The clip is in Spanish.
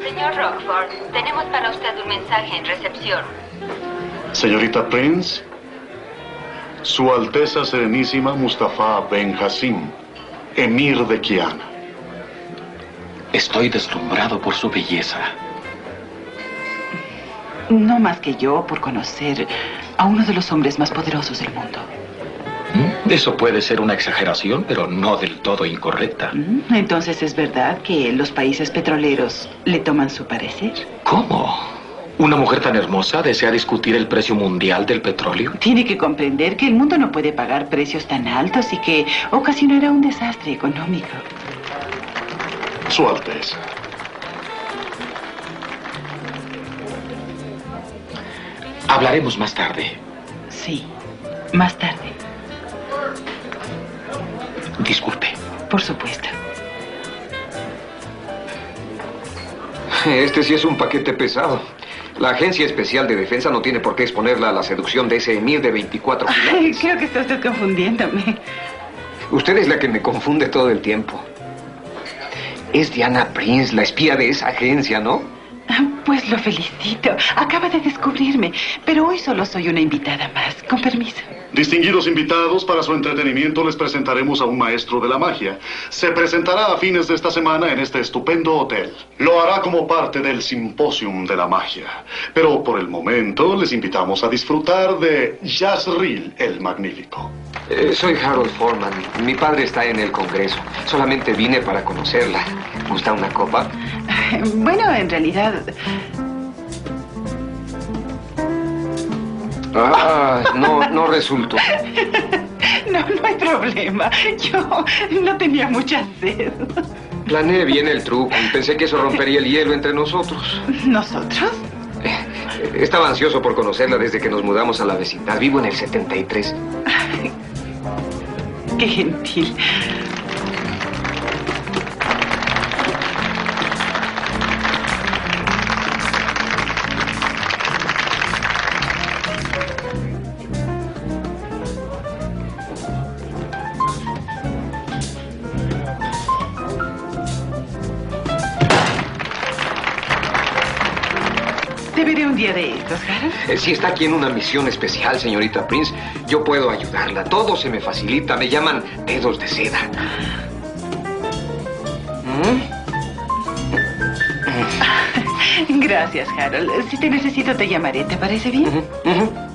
Señor Rockford, tenemos para usted un mensaje en recepción. Señorita Prince, Su Alteza Serenísima Mustafa Ben Hassim, Emir de Kiana. Estoy deslumbrado por su belleza. No más que yo por conocer a uno de los hombres más poderosos del mundo. Eso puede ser una exageración, pero no del todo incorrecta. Entonces, ¿es verdad que los países petroleros le toman su parecer? ¿Cómo? ¿Una mujer tan hermosa desea discutir el precio mundial del petróleo? Tiene que comprender que el mundo no puede pagar precios tan altos y que ocasionará un desastre económico. Su Alteza. Hablaremos más tarde. Sí, más tarde. Disculpe. Por supuesto. Este sí es un paquete pesado. La Agencia Especial de Defensa no tiene por qué exponerla a la seducción de ese emir de 24 Ay, creo que está usted confundiéndome. Usted es la que me confunde todo el tiempo. Es Diana Prince, la espía de esa agencia, ¿no? Pues lo felicito. Acaba de descubrirme. Pero hoy solo soy una invitada más. Con permiso. Distinguidos invitados, para su entretenimiento les presentaremos a un maestro de la magia. Se presentará a fines de esta semana en este estupendo hotel. Lo hará como parte del Simposium de la Magia. Pero por el momento les invitamos a disfrutar de Jazreel el Magnífico. Soy Harold Foreman. Mi padre está en el Congreso. Solamente vine para conocerla. ¿Gusta una copa? Bueno, en realidad... No resultó. No hay problema. Yo no tenía mucha sed. Planeé bien el truco y pensé que eso rompería el hielo entre nosotros. ¿Nosotros? Estaba ansioso por conocerla desde que nos mudamos a la vecindad. Vivo en el 73. Qué gentil. Te veré un día de estos, Harold. Si está aquí en una misión especial, señorita Prince, yo puedo ayudarla. Todo se me facilita. Me llaman dedos de seda. Gracias, Harold. Si te necesito, te llamaré. ¿Te parece bien?